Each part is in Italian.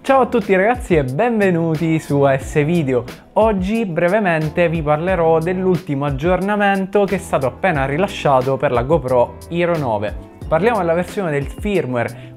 Ciao a tutti ragazzi e benvenuti su AS Video. Oggi brevemente vi parlerò dell'ultimo aggiornamento che è stato appena rilasciato per la GoPro Hero 9. Parliamo della versione del firmware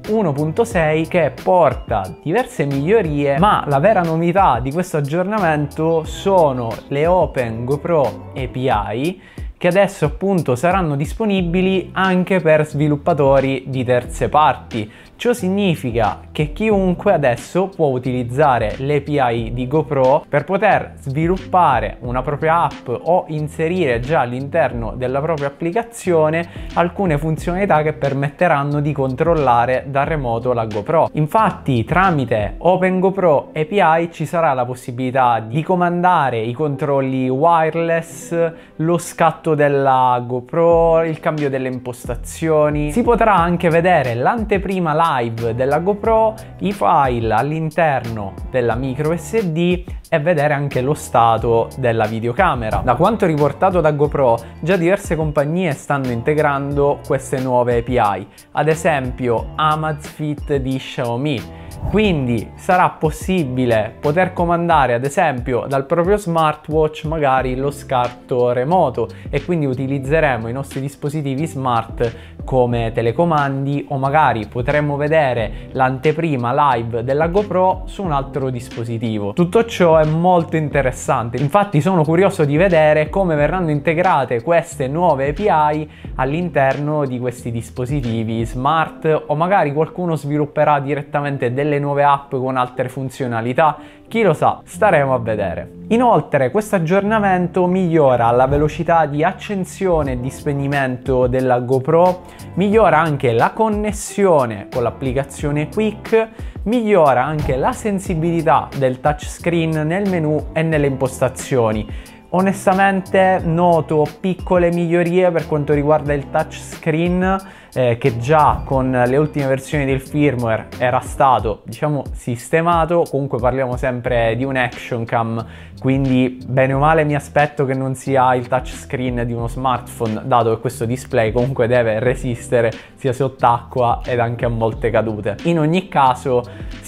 1.6 che porta diverse migliorie, ma la vera novità di questo aggiornamento sono le Open GoPro API che adesso appunto saranno disponibili anche per sviluppatori di terze parti. Ciò significa che chiunque adesso può utilizzare le API di GoPro per poter sviluppare una propria app o inserire già all'interno della propria applicazione alcune funzionalità che permetteranno di controllare da remoto la GoPro. Infatti tramite Open GoPro API ci sarà la possibilità di comandare i controlli wireless, lo scatto della GoPro, il cambio delle impostazioni. Si potrà anche vedere l'anteprima live della GoPro, i file all'interno della micro SD e vedere anche lo stato della videocamera. Da quanto riportato da GoPro, già diverse compagnie stanno integrando queste nuove API, ad esempio Amazfit di Xiaomi. Quindi sarà possibile poter comandare ad esempio dal proprio smartwatch magari lo scatto remoto e quindi utilizzeremo i nostri dispositivi smart come telecomandi o magari potremmo vedere l'anteprima live della GoPro su un altro dispositivo. Tutto ciò è molto interessante, infatti sono curioso di vedere come verranno integrate queste nuove API all'interno di questi dispositivi smart o magari qualcuno svilupperà direttamente delle nuove app con altre funzionalità, chi lo sa, staremo a vedere. Inoltre questo aggiornamento migliora la velocità di accensione e di spegnimento della GoPro, migliora anche la connessione con l'applicazione Quick, migliora anche la sensibilità del touchscreen nel menu e nelle impostazioni. Onestamente noto piccole migliorie per quanto riguarda il touchscreen che già con le ultime versioni del firmware era stato, diciamo, sistemato. Comunque parliamo sempre di un action cam, quindi bene o male mi aspetto che non sia il touchscreen di uno smartphone, dato che questo display comunque deve resistere sia sott'acqua ed anche a molte cadute. In ogni caso,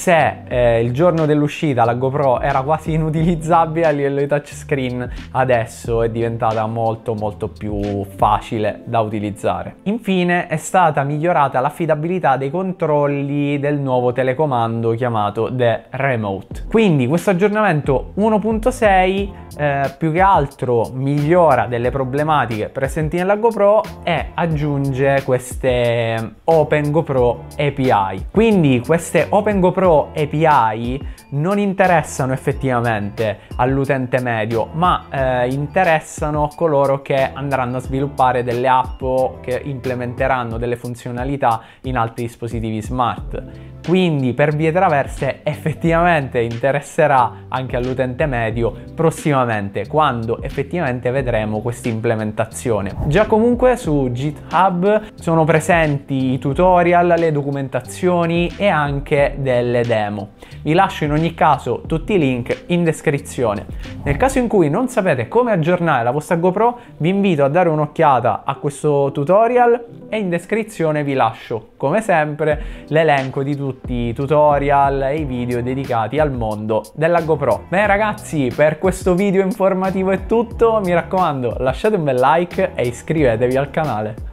se il giorno dell'uscita la GoPro era quasi inutilizzabile a livello di touchscreen, adesso è diventata molto più facile da utilizzare. Infine è stata migliorata l'affidabilità dei controlli del nuovo telecomando chiamato The Remote. Quindi questo aggiornamento 1.6 più che altro migliora delle problematiche presenti nella GoPro e aggiunge queste Open GoPro API. Quindi queste Open GoPro API non interessano effettivamente all'utente medio, ma interessano coloro che andranno a sviluppare delle app o che implementeranno delle funzionalità in altri dispositivi smart. Quindi per vie traverse effettivamente interesserà anche all'utente medio prossimamente, quando effettivamente vedremo questa implementazione. Già comunque su GitHub sono presenti i tutorial, le documentazioni e anche delle demo. Vi lascio in ogni caso tutti i link in descrizione. Nel caso in cui non sapete come aggiornare la vostra GoPro, vi invito a dare un'occhiata a questo tutorial e in descrizione vi lascio, come sempre, l'elenco di tutti i tutorial e i video dedicati al mondo della GoPro. Bene ragazzi, per questo video informativo è tutto, mi raccomando lasciate un bel like e iscrivetevi al canale.